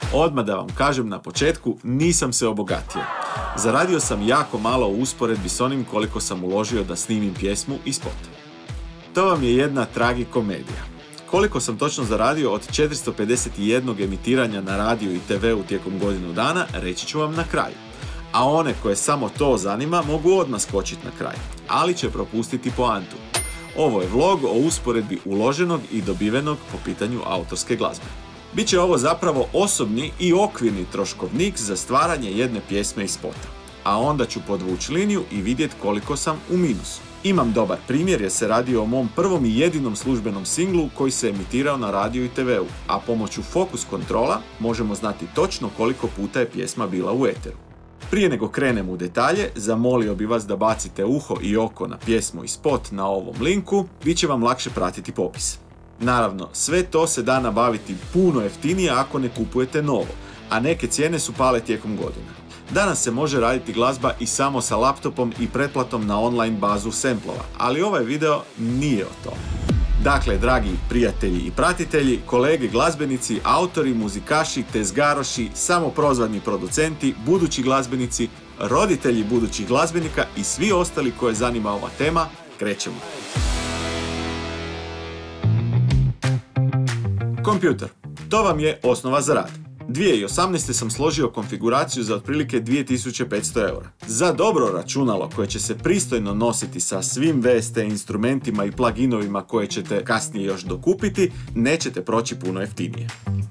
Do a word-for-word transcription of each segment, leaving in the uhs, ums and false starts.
Odmah da vam kažem na početku, nisam se obogatio. Zaradio sam jako malo u usporedbi s onim koliko sam uložio da snimim pjesmu i spot. To vam je jedna tragikomedija. Koliko sam točno zaradio od četiristo pedeset jedan emitiranja na radiju i te veu tijekom godinu dana, reći ću vam na kraju. A one koje samo to zanima mogu odmah skočiti na kraj, ali će propustiti poantu. Ovo je vlog o usporedbi uloženog i dobivenog po pitanju autorske glazbe. Biće ovo zapravo osobni i okvirni troškovnik za stvaranje jedne pjesme i spota. A onda ću podvući liniju i vidjeti koliko sam u minusu. Imam dobar primjer jer se radi o mom prvom i jedinom službenom singlu koji se emitirao na radiju i te veu, a pomoću fokus kontrola možemo znati točno koliko puta je pjesma bila u eteru. Prije nego krenem u detalje, zamolio bi vas da bacite uho i oko na pjesmu i spot na ovom linku, bit će vam lakše pratiti popis. Naravno, sve to se da nabaviti puno jeftinije ako ne kupujete novo, a neke cijene su pale tijekom godina. Danas se može raditi glazba i samo sa laptopom i pretplatom na online bazu samplova, ali ovaj video nije o tome. Dakle, dragi prijatelji i pratitelji, kolege glazbenici, autori, muzikaši, tezgaroši, samoprozvani producenti, budući glazbenici, roditelji budućih glazbenika i svi ostali koje zanima ova tema, krećemo. Kompjuter. To vam je osnova za rad. dvije tisuće osamnaeste. sam složio konfiguraciju za otprilike dvije tisuće petsto eura. Za dobro računalo koje će se pristojno nositi sa svim V S T instrumentima i pluginovima koje ćete kasnije još dokupiti, nećete proći puno jeftinije.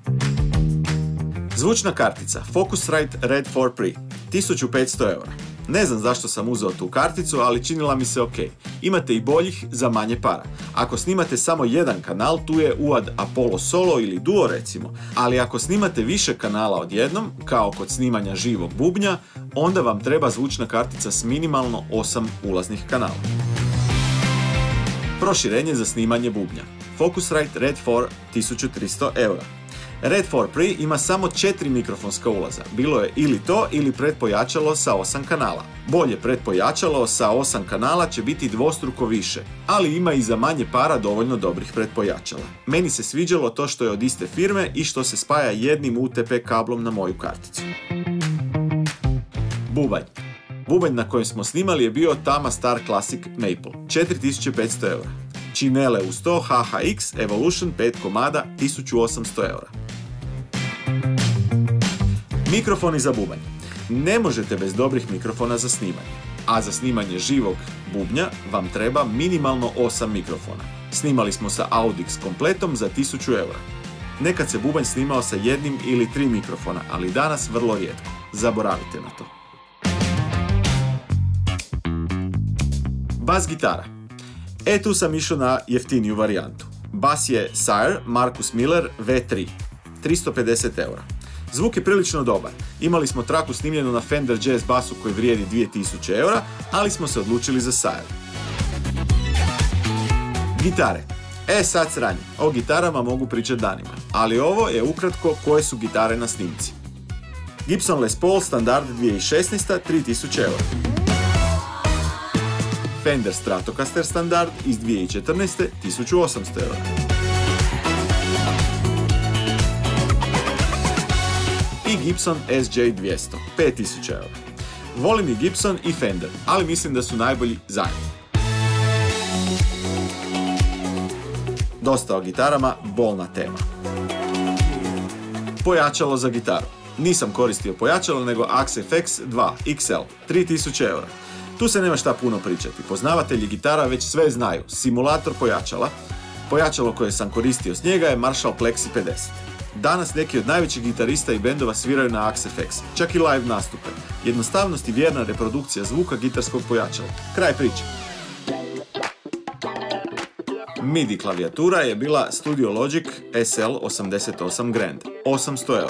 Zvučna kartica Focusrite Red četiri Pre, tisuću petsto eura. Ne znam zašto sam uzeo tu karticu, ali činila mi se ok. Imate i boljih za manje para. Ako snimate samo jedan kanal, tu je U A D Apollo Solo ili Duo recimo, ali ako snimate više kanala odjednom, kao kod snimanja živog bubnja, onda vam treba zvučna kartica s minimalno osam ulaznih kanala. Proširenje za snimanje bubnja Focusrite Red četiri tisuću tristo eura. Red četiri Pre ima samo četiri mikrofonska ulaza. Bilo je ili to ili pretpojačalo sa osam kanala. Bolje pretpojačalo sa osam kanala će biti dvostruko više, ali ima i za manje para dovoljno dobrih pretpojačala. Meni se sviđalo to što je od iste firme i što se spaja jednim U T P kablom na moju karticu. Bubanj. Bubanj na kojem smo snimali je bio Tama Star Classic Maple, četiri tisuće petsto eura. Činele u sto H H X Evolution pet komada, tisuću osamsto eura. Mikrofoni za bubanj. Ne možete bez dobrih mikrofona za snimanje, a za snimanje živog bubnja vam treba minimalno osam mikrofona. Snimali smo sa Audix kompletom za tisuću eura. Nekad se bubanj snimao sa jednim ili tri mikrofona, ali danas vrlo rijetko. Zaboravite na to. Bas gitara. E tu sam išao na jeftiniju varijantu. Bas je Sire Marcus Miller V tri, tristo pedeset eura. Zvuk je prilično dobar. Imali smo traku snimljenu na Fender Jazz basu koji vrijedi dvije tisuće eura, ali smo se odlučili za Sire. Gitare. E sad sranje. O gitarama mogu pričati danima, ali ovo je ukratko koje su gitare na snimci. Gibson Les Paul standard dvije tisuće šesnaeste. tri tisuće eura. Fender Stratocaster standard iz dvije tisuće četrnaeste. tisuću osamsto eura. I Gibson S J dvjesto, pet tisuća eura. Volim i Gibson i Fender, ali mislim da su najbolji zajedno. Dosta o gitarama, bolna tema. Pojačalo za gitaru. Nisam koristio pojačalo, nego Axe F X dva X L, tri tisuće eura. Tu se nema šta puno pričati. Poznavatelji gitara već sve znaju. Simulator pojačala. Pojačalo koje sam koristio s njega je Marshall Plexi pedeset. Danas neki od najvećih gitarista i bendova sviraju na Axe F X, čak i live nastupe. Jednostavnost i vjerna reprodukcija zvuka gitarskog pojačala. Kraj priče. MIDI klavijatura je bila Studio Logic S L osamdeset osam Grand, osamsto eura.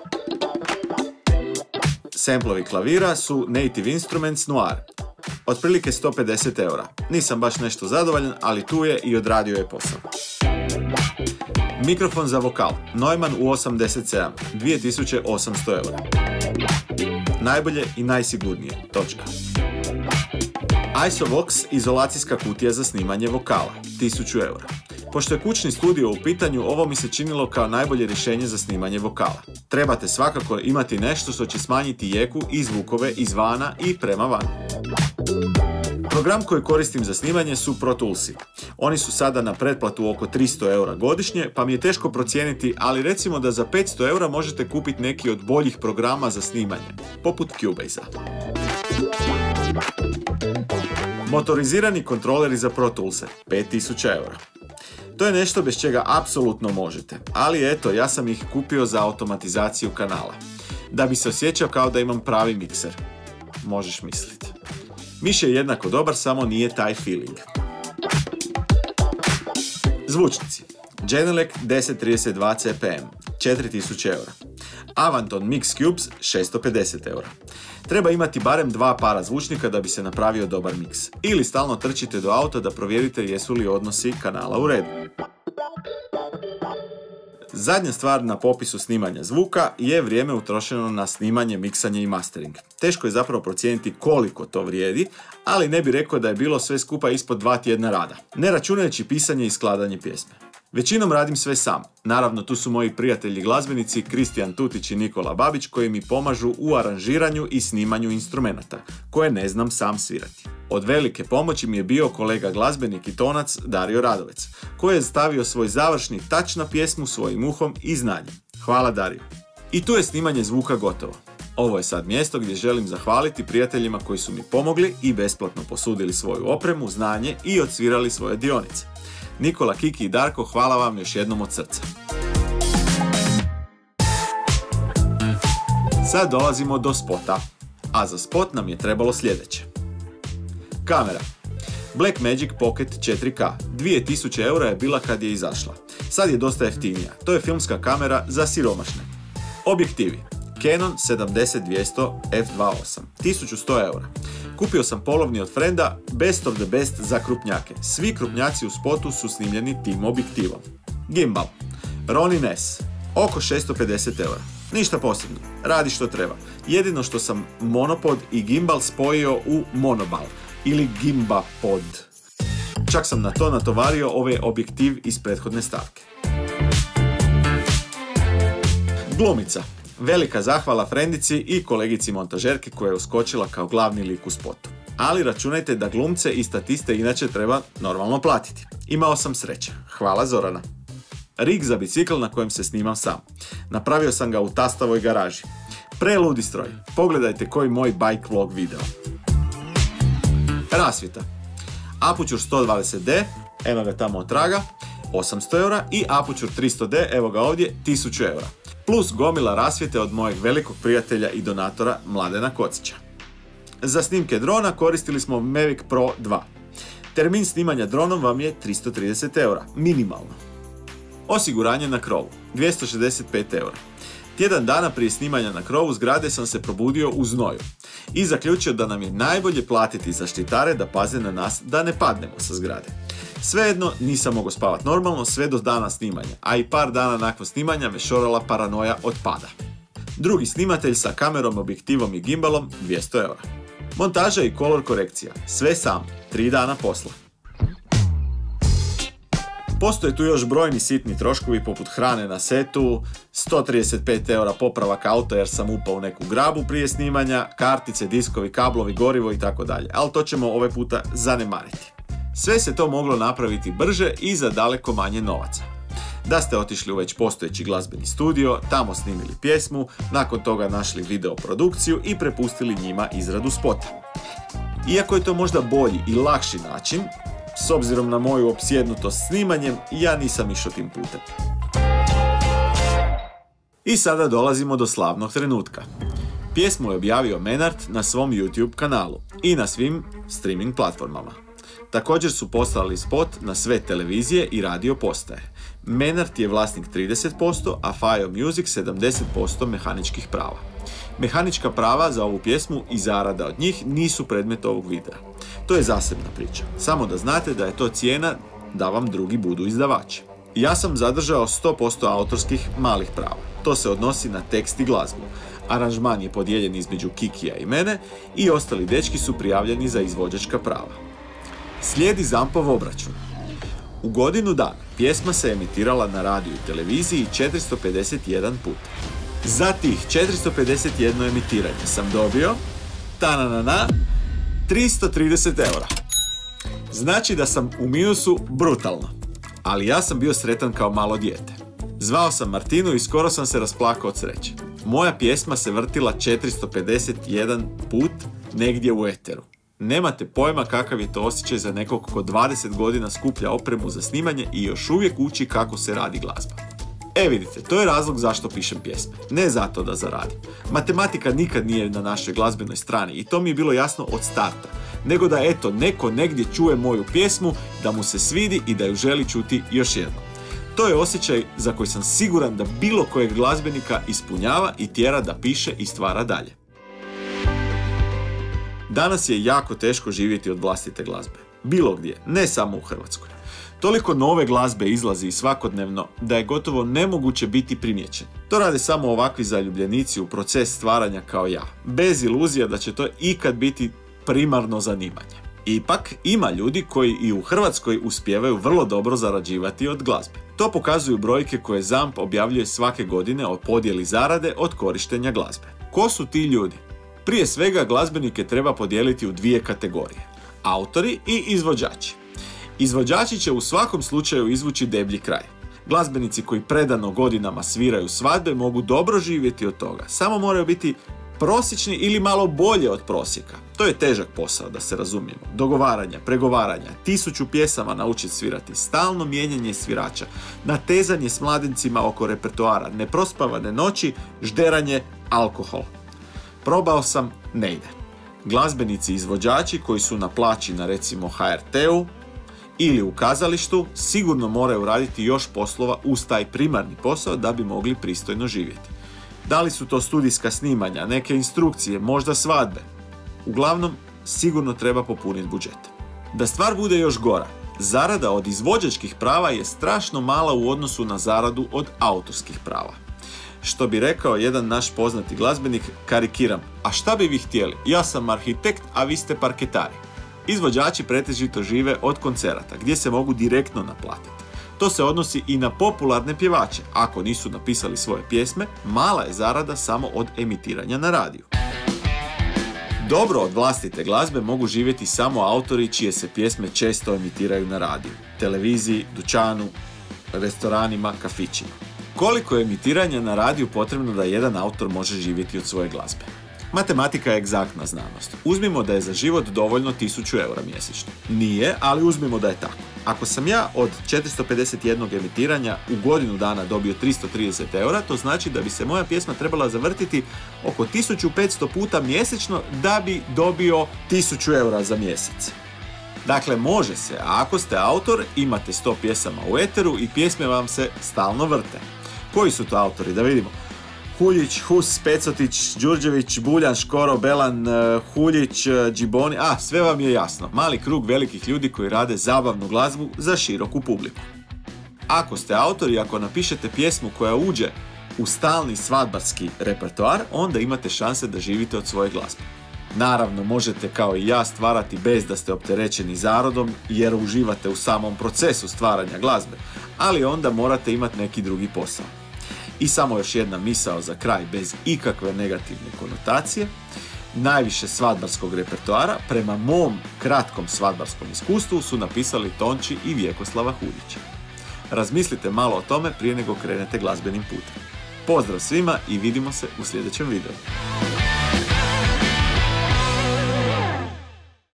Samplovi klavira su Native Instruments Noir, otprilike sto pedeset eura. Nisam baš nešto zadovoljan, ali tu je i odradio je posao. Mikrofon za vokal, Neumann U osamdeset sedam, dvije tisuće osamsto eura. Najbolje i najsigurnije, točka. ISOVox izolacijska kutija za snimanje vokala, tisuću eura. Pošto je kućni studio u pitanju, ovo mi se činilo kao najbolje rješenje za snimanje vokala. Trebate svakako imati nešto što će smanjiti jeku i zvukove izvana i prema van. Program koji koristim za snimanje su Pro Toolsi. Oni su sada na pretplatu oko tristo eura godišnje, pa mi je teško procijeniti, ali recimo da za petsto eura možete kupiti neki od boljih programa za snimanje, poput Cubase-a. Motorizirani kontroleri za Pro Toolse, pet tisuća eura. To je nešto bez čega apsolutno možete, ali eto, ja sam ih kupio za automatizaciju kanala. Da bi se osjećao kao da imam pravi mikser. Možeš misliti. Miš je jednako dobar, samo nije taj feeling. Zvučnici. Genelec deset trideset dva C P M, četiri tisuće eura. Avanton Mix Cubes, šesto pedeset eura. Treba imati barem dva para zvučnika da bi se napravio dobar miks. Ili stalno trčite do auta da provjerite jesu li odnosi kanala u redu. Zadnja stvar na popisu snimanja zvuka je vrijeme utrošeno na snimanje, miksanje i mastering. Teško je zapravo procijeniti koliko to vrijedi, ali ne bi rekao da je bilo sve skupa ispod dva tjedna rada, ne računajući pisanje i skladanje pjesme. Većinom radim sve sam. Naravno, tu su moji prijatelji glazbenici Kristijan Tutić i Nikola Babić koji mi pomažu u aranžiranju i snimanju instrumenata, koje ne znam sam svirati. Od velike pomoći mi je bio kolega glazbenik i tonac Dario Radovec, koji je stavio svoj završni tač na pjesmu svojim uhom i znanjem. Hvala Dario. I tu je snimanje zvuka gotovo. Ovo je sad mjesto gdje želim zahvaliti prijateljima koji su mi pomogli i besplatno posudili svoju opremu, znanje i odsvirali svoje dionice. Nikola, Kiki i Darko, hvala vam još jednom od srca. Sad dolazimo do spota, a za spot nam je trebalo sljedeće. Kamera. Blackmagic Pocket četiri K, dvije tisuće eura je bila kad je izašla. Sad je dosta jeftinija, to je filmska kamera za siromašne. Objektivi. Canon sedamdeset dvjesto f dva osam, tisuću sto eura. Kupio sam polovni od frenda, best of the best za krupnjake. Svi krupnjaci u spotu su snimljeni tim objektivom. Gimbal. Ronin S, oko šesto pedeset eura. Ništa posebno, radi što treba. Jedino što sam monopod i gimbal spojio u monobal ili gimbapod. Čak sam na to natovario ovaj objektiv iz prethodne stavke. Glumica. Velika zahvala frendici i kolegici montažerke koja je uskočila kao glavni lik u spotu. Ali računajte da glumce i statiste inače treba normalno platiti. Imao sam sreće. Hvala Zorana. Rig za bicikl na kojem se snimam sam. Napravio sam ga u tastavoj garaži. Preludi stroj. Pogledajte koji moj bike vlog video. Rasvjeta. Aputure sto dvadeset D, eno ga tamo od traga, osamsto eura i Aputure tristo D, evo ga ovdje, tisuću eura. Plus gomila rasvjete od mojeg velikog prijatelja i donatora Mladena Kocića. Za snimke drona koristili smo Mavic Pro dva. Termin snimanja dronom vam je tristo trideset eura, minimalno. Osiguranje na krovu, dvjesto šezdeset pet eura. Tjedan dana prije snimanja na krovu zgrade sam se probudio u znoju i zaključio da nam je najbolje platiti zaštitare da paze na nas da ne padnemo sa zgrade. Svejedno, nisam mogao spavati normalno sve do dana snimanja, a i par dana nakon snimanja me šorala paranoja od pada. Drugi snimatelj sa kamerom, objektivom i gimbalom, dvjesto eura. Montaža i kolor korekcija, sve sam, tri dana posla. Postoje tu još brojni sitni troškovi poput hrane na setu, sto trideset pet eura popravak auta jer sam upao u neku grabu prije snimanja, kartice, diskovi, kablovi, gorivo i tako dalje, ali to ćemo ovaj puta zanemariti. Sve se to moglo napraviti brže i za daleko manje novaca. Da ste otišli u već postojeći glazbeni studio, tamo snimili pjesmu, nakon toga našli video produkciju i prepustili njima izradu spota. Iako je to možda bolji i lakši način, s obzirom na moju opsjednutost snimanjem, ja nisam išao tim putem. I sada dolazimo do slavnog trenutka. Pjesmu je objavio Menart na svom YouTube kanalu i na svim streaming platformama. Također su poslali spot na sve televizije i radio postaje. Menart je vlasnik trideset posto, a Fajo Music sedamdeset posto mehaničkih prava. Mehanička prava za ovu pjesmu i zarada od njih nisu predmet ovog videa. To je zasebna priča. Samo da znate da je to cijena da vam drugi budu izdavači. Ja sam zadržao sto posto autorskih malih prava. To se odnosi na tekst i glazbu. Aranžman je podijeljen između Kikija i mene i ostali dečki su prijavljeni za izvođačka prava. Slijedi Zampov obračun. U godinu dana pjesma se emitirala na radiju i televiziji četiristo pedeset jedan put. Za tih četiristo pedeset jedno emitiranje sam dobio tananana, tristo trideset eura. Znači da sam u minusu brutalno. Ali ja sam bio sretan kao malo dijete. Zvao sam Martinu i skoro sam se rasplakao od sreće. Moja pjesma se vrtila četiristo pedeset jedan put negdje u eteru. Nemate pojma kakav je to osjećaj za nekog ko dvadeset godina skuplja opremu za snimanje i još uvijek uči kako se radi glazba. E vidite, to je razlog zašto pišem pjesme. Ne zato da zaradim. Matematika nikad nije na našoj glazbenoj strani i to mi je bilo jasno od starta. Nego da eto, neko negdje čuje moju pjesmu, da mu se svidi i da ju želi čuti još jednom. To je osjećaj za koji sam siguran da bilo kojeg glazbenika ispunjava i tjera da piše i stvara dalje. Danas je jako teško živjeti od vlastite glazbe. Bilo gdje, ne samo u Hrvatskoj. Toliko nove glazbe izlazi i svakodnevno da je gotovo nemoguće biti primijećen. To rade samo ovakvi zaljubljenici u proces stvaranja kao ja, bez iluzija da će to ikad biti primarno zanimanje. Ipak, ima ljudi koji i u Hrvatskoj uspijevaju vrlo dobro zarađivati od glazbe. To pokazuju brojke koje ZAMP objavljuje svake godine o podjeli zarade od korištenja glazbe. Ko su ti ljudi? Prije svega glazbenike treba podijeliti u dvije kategorije. Autori i izvođači. Izvođači će u svakom slučaju izvući deblji kraj. Glazbenici koji predano godinama sviraju svadbe mogu dobro živjeti od toga, samo moraju biti prosječni ili malo bolje od prosjeka. To je težak posao, da se razumijemo. Dogovaranja, pregovaranja, tisuću pjesama naučiti svirati, stalno mijenjanje svirača, natezanje s mladencima oko repertoara, neprospavane noći, žderanje, alkohol. Probao sam, ne ide. Glazbenici izvođači koji su na plaći na recimo ha er te-u ili u kazalištu sigurno moraju raditi još poslova uz taj primarni posao da bi mogli pristojno živjeti. Da li su to studijska snimanja, neke instrukcije, možda svadbe? Uglavnom, sigurno treba popuniti budžet. Da stvar bude još gora, zarada od izvođačkih prava je strašno mala u odnosu na zaradu od autorskih prava. Što bi rekao jedan naš poznati glazbenik, karikiram, a šta bi vi htjeli? Ja sam arhitekt, a vi ste parketari. Izvođači pretežito žive od koncerata, gdje se mogu direktno naplatiti. To se odnosi i na popularne pjevače. Ako nisu napisali svoje pjesme, mala je zarada samo od emitiranja na radiju. Dobro od vlastite glazbe mogu živjeti samo autori čije se pjesme često emitiraju na radiju, televiziji, dućanu, restoranima, kafićima. Koliko je emitiranja na radiju potrebno da jedan autor može živjeti od svoje glazbe? Matematika je egzaktna znanost. Uzmimo da je za život dovoljno tisuću eura mjesečno. Nije, ali uzmimo da je tako. Ako sam ja od četiristo pedeset jednog emitiranja u godinu dana dobio tristo trideset eura, to znači da bi se moja pjesma trebala zavrtiti oko tisuću petsto puta mjesečno da bi dobio tisuću eura za mjesec. Dakle, može se, a ako ste autor, imate sto pjesama u eteru i pjesme vam se stalno vrte. Koji su to autori? Da vidimo. Huljić, Hus, Pecotić, Đurđević, Buljan, Škoro, Belan, Huljić, Džiboni, a sve vam je jasno. Mali krug velikih ljudi koji rade zabavnu glazbu za široku publiku. Ako ste autor i ako napišete pjesmu koja uđe u stalni svadbarski repertoar, onda imate šanse da živite od svoje glazbe. Naravno, možete kao i ja stvarati bez da ste opterećeni zaradom jer uživate u samom procesu stvaranja glazbe, ali onda morate imati neki drugi posao. I samo još jedna misao za kraj bez ikakve negativne konotacije. Najviše svadbarskog repertoara prema mom kratkom svadbarskom iskustvu su napisali Tonči i Vjekoslava Huljića. Razmislite malo o tome prije nego krenete glazbenim putem. Pozdrav svima i vidimo se u sljedećem videu.